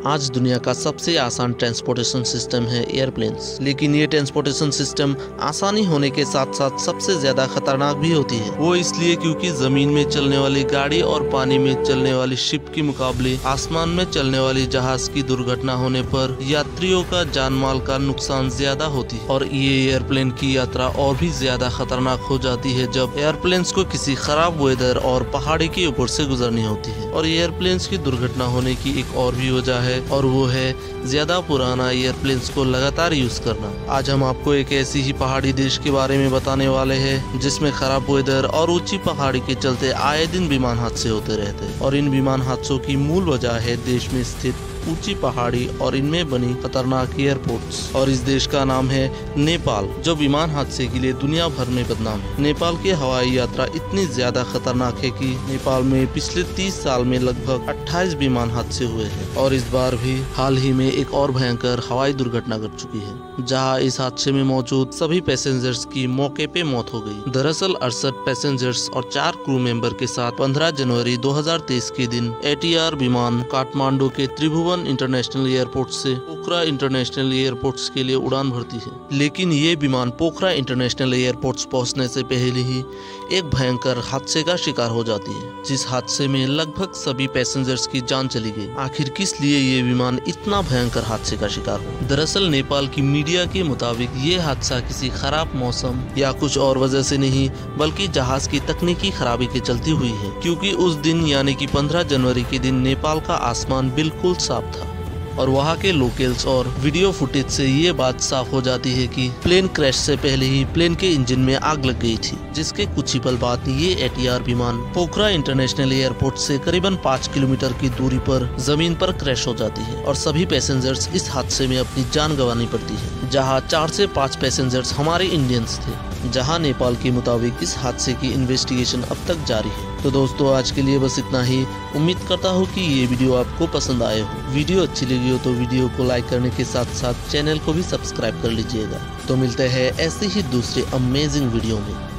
आज दुनिया का सबसे आसान ट्रांसपोर्टेशन सिस्टम है एयरप्लेन्स। लेकिन ये ट्रांसपोर्टेशन सिस्टम आसानी होने के साथ साथ सबसे ज्यादा खतरनाक भी होती है। वो इसलिए क्योंकि जमीन में चलने वाली गाड़ी और पानी में चलने वाली शिप के मुकाबले आसमान में चलने वाली जहाज की दुर्घटना होने पर यात्रियों का जान माल का नुकसान ज्यादा होती है। और ये एयरप्लेन की यात्रा और भी ज्यादा खतरनाक हो जाती है जब एयरप्लेन्स को किसी खराब वेदर और पहाड़ी के ऊपर से गुजरनी होती है। और एयरप्लेन्स की दुर्घटना होने की एक और भी वजह है और वो है ज्यादा पुराना एयरप्लेन्स को लगातार यूज करना। आज हम आपको एक ऐसी ही पहाड़ी देश के बारे में बताने वाले हैं जिसमें खराब वेदर और ऊंची पहाड़ी के चलते आए दिन विमान हादसे होते रहते हैं। और इन विमान हादसों की मूल वजह है देश में स्थित ऊंची पहाड़ी और इनमें बनी खतरनाक एयरपोर्ट्स। और इस देश का नाम है नेपाल, जो विमान हादसे के लिए दुनिया भर में बदनाम है। नेपाल की हवाई यात्रा इतनी ज्यादा खतरनाक है कि नेपाल में पिछले 30 साल में लगभग 28 विमान हादसे हुए हैं। और इस बार भी हाल ही में एक और भयंकर हवाई दुर्घटना घट चुकी है, जहां इस हादसे में मौजूद सभी पैसेंजर्स की मौके पे मौत हो गई। दरअसल 68 पैसेंजर्स और 4 क्रू मेंबर के साथ 15 जनवरी 2023 के दिन ATR विमान काठमांडू के त्रिभुवन इंटरनेशनल एयरपोर्ट से पोखरा इंटरनेशनल एयरपोर्ट्स के लिए उड़ान भरती है। लेकिन ये विमान पोखरा इंटरनेशनल एयरपोर्ट्स पहुंचने से पहले ही एक भयंकर हादसे का शिकार हो जाती है, जिस हादसे में लगभग सभी पैसेंजर्स की जान चली गई। आखिर किस लिए ये विमान इतना भयंकर हादसे का शिकार हो? दरअसल नेपाल की मीडिया के मुताबिक ये हादसा किसी खराब मौसम या कुछ और वजह से नहीं, बल्कि जहाज की तकनीकी खराबी के चलती हुई है। क्योंकि उस दिन यानी कि 15 जनवरी के दिन नेपाल का आसमान बिल्कुल साफ था और वहाँ के लोकल्स और वीडियो फुटेज से ये बात साफ हो जाती है कि प्लेन क्रैश से पहले ही प्लेन के इंजन में आग लग गई थी, जिसके कुछ ही पल बाद ये ATR विमान पोखरा इंटरनेशनल एयरपोर्ट से करीबन 5 किलोमीटर की दूरी पर जमीन पर क्रैश हो जाती है। और सभी पैसेंजर्स इस हादसे में अपनी जान गंवानी पड़ती है, जहाँ 4 से 5 पैसेंजर्स हमारे इंडियंस थे। जहाँ नेपाल के मुताबिक इस हादसे की इन्वेस्टिगेशन अब तक जारी है। तो दोस्तों, आज के लिए बस इतना ही। उम्मीद करता हूँ कि ये वीडियो आपको पसंद आए हो। वीडियो अच्छी लगी हो तो वीडियो को लाइक करने के साथ साथ चैनल को भी सब्सक्राइब कर लीजिएगा। तो मिलते हैं ऐसे ही दूसरे अमेजिंग वीडियो में।